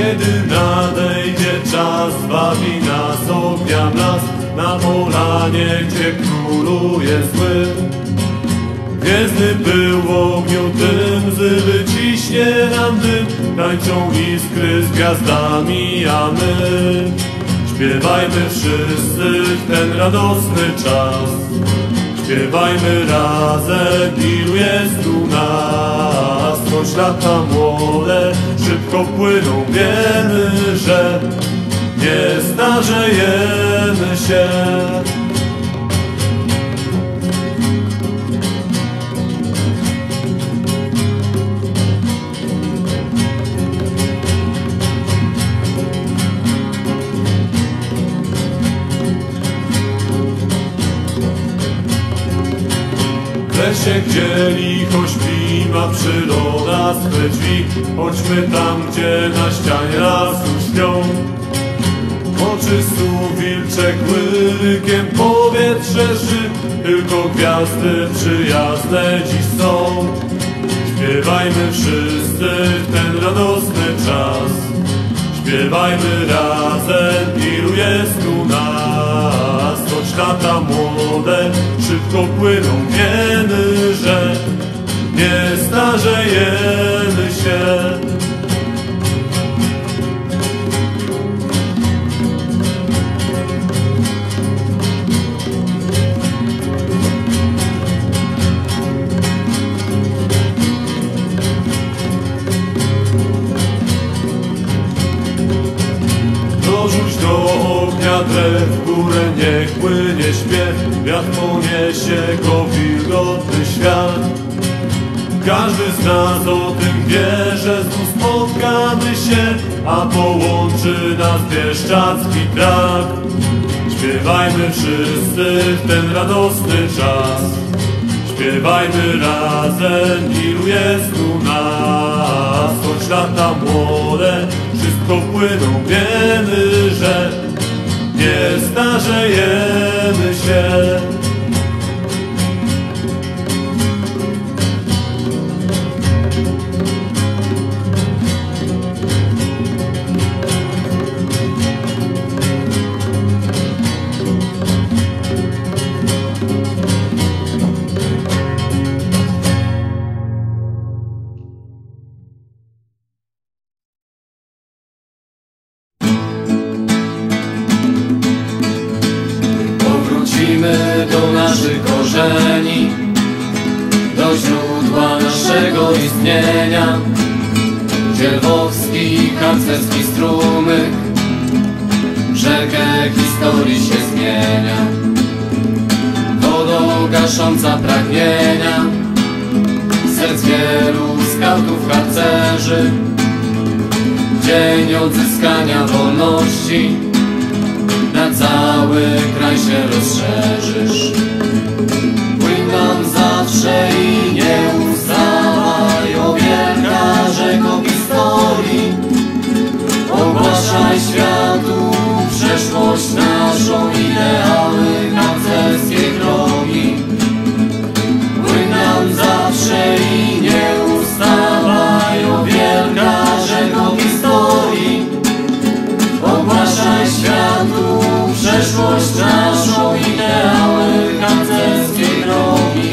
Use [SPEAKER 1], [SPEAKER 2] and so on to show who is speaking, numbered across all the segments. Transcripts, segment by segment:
[SPEAKER 1] Kiedy nadejdzie czas, bawi nas ognia blask na polanie, gdzie króluje zły. Gwiezdny pył w ogniu tym, łzy wyciśnie nam dym, tańczą iskry z gwiazdami, a my śpiewajmy wszyscy w ten radosny czas. Śpiewajmy razem, ilu jest tu nas. Choć lata młode szybko płyną, wiemy, że nie starzejemy się. W lesie, gdzie licho śpi, ma przyroda swe drzwi. Chodźmy tam, gdzie na ścianie lasu śpią. Oczy snu wilczek łykiem, powietrze ży, tylko gwiazdy przyjazne dziś są. Śpiewajmy wszyscy w ten radosny czas. Śpiewajmy razem, ilu jest tu nas. Choć lata młode szybko płyną, wiemy, że nie starzejemy się. Dorzuć do ognia drew, w górę niech płynie śpiew. Wiatr poniesie go wilgotny świat. Każdy z nas o tym wie, że znów spotkamy się, a połączy nas bieszczacki brak. Śpiewajmy wszyscy w ten radosny czas. Śpiewajmy razem, ilu jest tu nas. Choć lata młode wszystko płyną, wiemy, że nie starzejemy się.
[SPEAKER 2] Do naszych korzeni, do źródła naszego istnienia, gdzie lwowski, harcerski strumyk rzekę historii się zmienia. Wodą gasząca pragnienia serc wielu skautów harcerzy, dzień odzyskania wolności na cały kraj się rozszerzysz. Płyń nam zawsze i nie ustawaj, o wielka rzeko historii. Ogłaszaj światu przeszłość naszą, ideały harcerskiej drogi. Płyń nam zawsze i nie ustawaj, o wielka rzeko historii. Ogłaszaj światu przeszłość naszą, ideały harcerskiej drogi.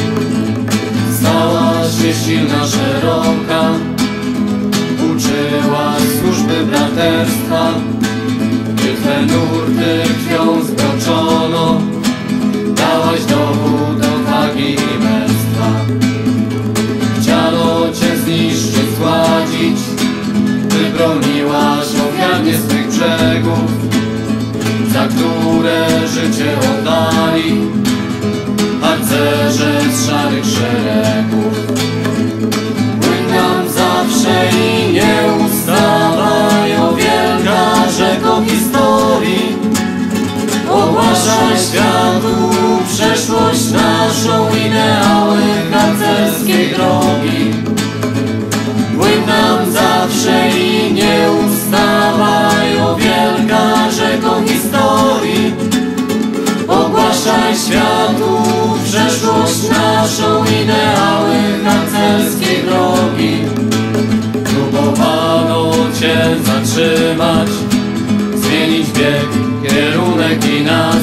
[SPEAKER 2] Stałaś się silna, szeroka, uczyłaś służby braterstwa, gdy twe nurty krwią zbroczono, dałaś dowód odwagi i męstwa. Chciano cię zniszczyć, zgładzić, ty broniłaś ofiarnie swych brzegów, za które życie oddali harcerze z szarych szeregów. Płyń nam zawsze i nie ustawaj, o wielka rzeko historii. Ogłaszaj światu przeszłość naszą, ideały harcerskiej drogi. Płyń nam zawsze i nie ustawaj, o wielka rzeko historii. Ogłaszaj światu przeszłość naszą, ideały harcerskiej drogi. Próbowano cię zatrzymać,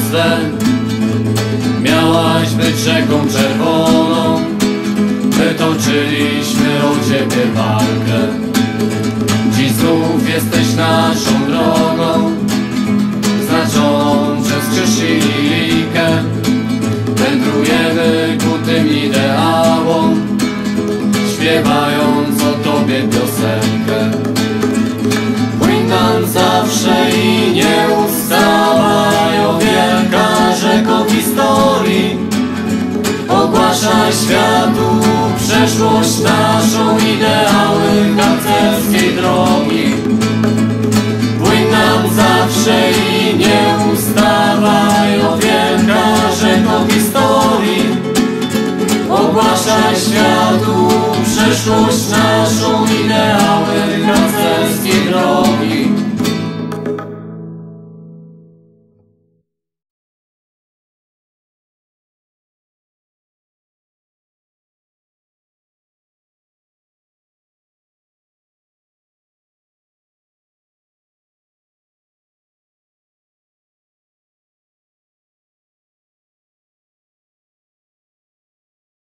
[SPEAKER 2] źle. Miałaś być rzeką czerwoną, my toczyliśmy o ciebie walkę. Dziś znów jesteś naszą drogą, znaczoną przez krzyż i lilikę. Wędrujemy ku tym ideałom, śpiewając o tobie piosenkę. Płyń nam zawsze i nie ustawaj, o wielka rzeko historii. Ogłaszaj światu przeszłość naszą, ideały harcerskiej drogi. Płyń nam zawsze i nie ustawaj, o wielka rzeko historii. Ogłaszaj światu przeszłość naszą, ideały harcerskiej drogi.